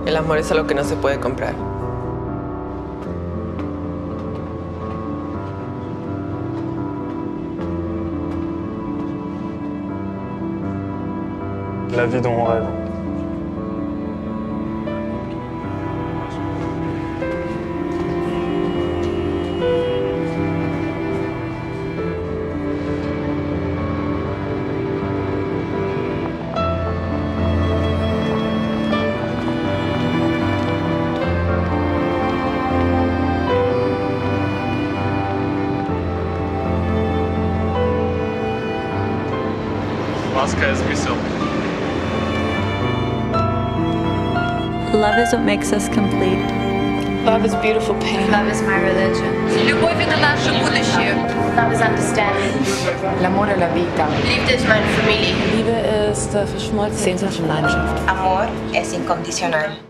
El amor es algo que no se puede comprar. La vie dont on rêve. Laska je zmysel. Love is what makes us complete. Love is beautiful pain. Love is my religion. Любовь — это наше будущее. Love is understanding. L'amore è la vita. Liebe ist meine Familie. Liebe ist verschmolzen. Sehnsucht und Leidenschaft. Amor es incondicional.